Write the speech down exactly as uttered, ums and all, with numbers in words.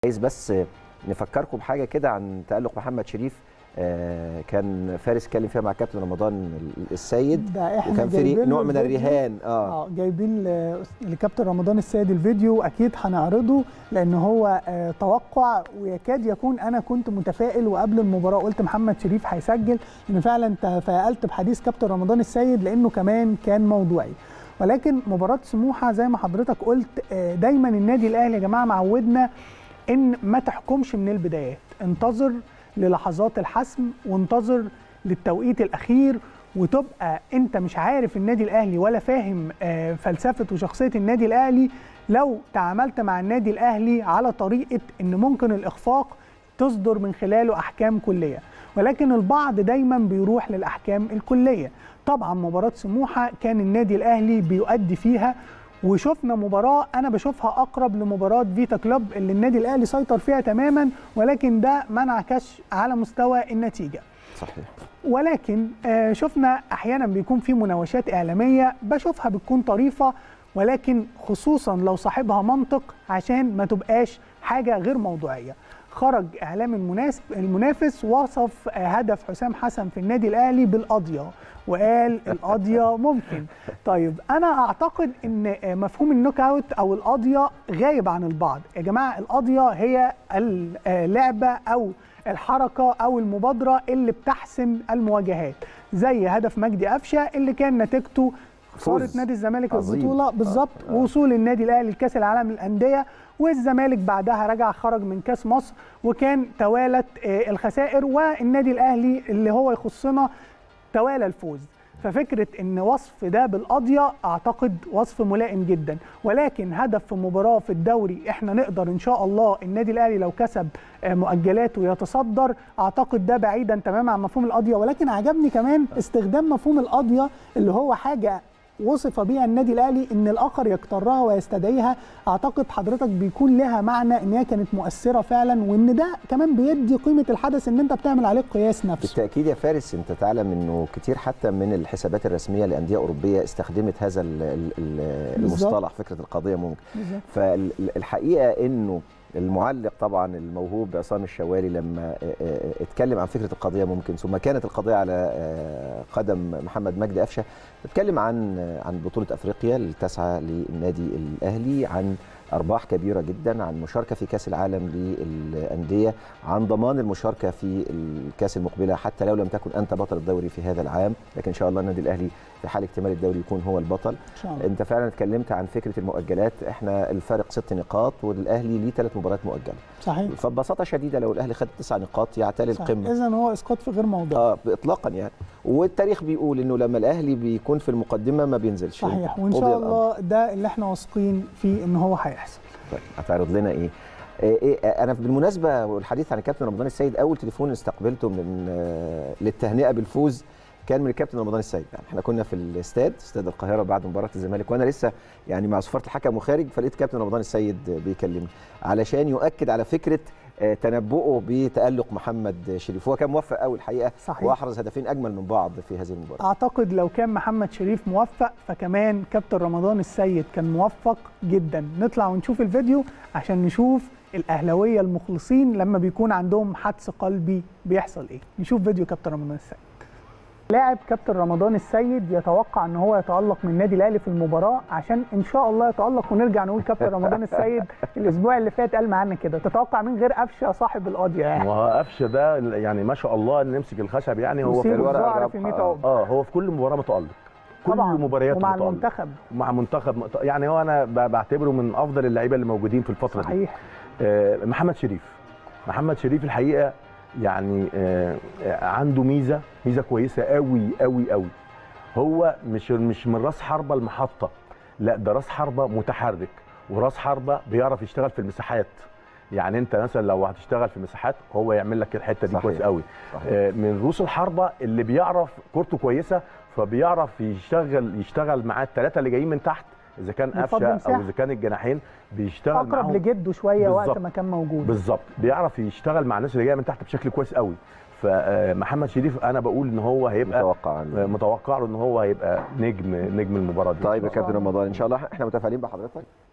عايز بس نفكركم بحاجه كده عن تألق محمد شريف. آه كان فارس اتكلم فيها مع كابتن رمضان السيد، ده احنا وكان في نوع من الرهان. اه, آه جايبين لكابتن رمضان السيد الفيديو، اكيد هنعرضه لان هو آه توقع ويكاد يكون انا كنت متفائل، وقبل المباراه قلت محمد شريف هيسجل، ان فعلا تفائلت بحديث كابتن رمضان السيد لانه كمان كان موضوعي. ولكن مباراه سموحه زي ما حضرتك قلت، آه دايما النادي الاهلي يا جماعه معودنا ان ما تحكمش من البدايات، انتظر للحظات الحسم وانتظر للتوقيت الاخير، وتبقى انت مش عارف النادي الاهلي ولا فاهم فلسفه وشخصيه النادي الاهلي لو تعاملت مع النادي الاهلي على طريقه ان ممكن الاخفاق تصدر من خلاله احكام كليه. ولكن البعض دايما بيروح للاحكام الكليه. طبعا مباراه سموحه كان النادي الاهلي بيؤدي فيها، وشفنا مباراه انا بشوفها اقرب لمباراه فيتا كلوب اللي النادي الاهلي سيطر فيها تماما، ولكن ده ما انعكسش على مستوى النتيجه. صحيح. ولكن آه شفنا احيانا بيكون في مناوشات اعلاميه بشوفها بتكون طريفه، ولكن خصوصا لو صاحبها منطق عشان ما تبقاش حاجه غير موضوعيه. خرج اعلام المناسب المنافس وصف هدف حسام حسن في النادي الاهلي بالقضيه، وقال القضيه ممكن. طيب انا اعتقد ان مفهوم النوك اوت او القضيه غايب عن البعض. يا جماعه القضيه هي اللعبه او الحركه او المبادره اللي بتحسم المواجهات، زي هدف مجدي قفشه اللي كان نتيجته خساره نادي الزمالك البطوله بالظبط، آه. آه. ووصول النادي الاهلي لكاس العالم للانديه، والزمالك بعدها رجع خرج من كاس مصر، وكان توالت الخسائر، والنادي الاهلي اللي هو يخصنا توالى الفوز. ففكره ان وصف ده بالقضيه اعتقد وصف ملائم جدا. ولكن هدف في مباراه في الدوري احنا نقدر ان شاء الله النادي الاهلي لو كسب مؤجلاته يتصدر، اعتقد ده بعيدا تماما عن مفهوم القضيه. ولكن عجبني كمان استخدام مفهوم القضيه اللي هو حاجه وصف بيها النادي الاهلي ان الاخر يقترها ويستدعيها. اعتقد حضرتك بيكون لها معنى ان هي كانت مؤثره فعلا، وان ده كمان بيدي قيمه الحدث ان انت بتعمل عليه قياس نفسه. بالتاكيد يا فارس، انت تعلم انه كتير حتى من الحسابات الرسميه لانديه اوروبيه استخدمت هذا المصطلح، فكره القضيه ممكن. بالزبط. فالحقيقه انه المعلق طبعا الموهوب عصام الشوالي لما اتكلم عن فكره القضيه ممكن، ثم كانت القضيه على قدم محمد مجدي قفشه، اتكلم عن عن بطوله افريقيا التاسعه للنادي الاهلي، عن ارباح كبيره جدا، عن مشاركه في كاس العالم للانديه، عن ضمان المشاركه في الكاس المقبله حتى لو لم تكن انت بطل الدوري في هذا العام، لكن ان شاء الله النادي الاهلي في حال اكتمال الدوري يكون هو البطل. إن شاء الله. انت فعلا اتكلمت عن فكره المؤجلات، احنا الفارق ست نقاط والاهلي ليه ثلاث مباريات مؤجله. صحيح. فببساطه شديده لو الاهلي خد تسع نقاط يعتلي القمه. اذا هو اسقاط في غير موضوع. اه اطلاقا يعني. والتاريخ بيقول انه لما الاهلي بيكون في المقدمه ما بينزلش. صحيح، وان شاء الله ده اللي احنا واثقين فيه ان هو هيحصل. طيب هتعرض لنا ايه؟ إيه انا بالمناسبه والحديث عن الكابتن رمضان السيد، اول تليفون استقبلته من للتهنئه بالفوز كان من الكابتن رمضان السيد. يعني احنا كنا في الاستاد استاد القاهره بعد مباراه الزمالك، وانا لسه يعني مع صفاره الحكم وخارج، فلقيت كابتن رمضان السيد بيكلمني علشان يؤكد على فكره تنبؤه بتألق محمد شريف. هو كان موفق قوي الحقيقه. صحيح. واحرز هدفين اجمل من بعض في هذه المباراه. اعتقد لو كان محمد شريف موفق فكمان كابتن رمضان السيد كان موفق جدا. نطلع ونشوف الفيديو عشان نشوف الاهلاويه المخلصين لما بيكون عندهم حدس قلبي بيحصل ايه. نشوف فيديو كابتن رمضان السيد. لاعب كابتن رمضان السيد يتوقع ان هو يتالق من النادي الاهلي في المباراه عشان ان شاء الله يتالق، ونرجع نقول كابتن رمضان السيد الاسبوع اللي فات قال معانا كده، تتوقع من غير قفشه صاحب القضيه يعني. وهو قفشه ده يعني ما شاء الله نمسك الخشب، يعني هو في الورقه في اه, آه هو في كل مباراه متالق، كل مبارياته ومع متألق. المنتخب ومع منتخب يعني هو انا بعتبره من افضل اللعيبه اللي موجودين في الفتره صحيح. دي. آه محمد شريف محمد شريف الحقيقه يعني آه عنده ميزه ميزه كويسه قوي قوي قوي. هو مش مش من راس حربه المحطه، لا ده راس حربه متحرك، وراس حربه بيعرف يشتغل في المساحات. يعني انت مثلا لو هتشتغل في مساحات هو يعمل لك الحته دي كويس قوي. آه من رؤوس الحربه اللي بيعرف كورته كويسه، فبيعرف يشتغل يشتغل معاه الثلاثه اللي جايين من تحت، اذا كان قفشه او اذا كان الجناحين بيشتغل معاهم اقرب لجده شويه وقت ما كان موجود. بالظبط، بيعرف يشتغل مع الناس اللي جايه من تحت بشكل كويس قوي. فمحمد شريف انا بقول ان هو هيبقى متوقع متوقع له ان هو هيبقى نجم نجم المباراه دي. طيب يا كابتن رمضان ان شاء الله احنا متفائلين بحضرتك.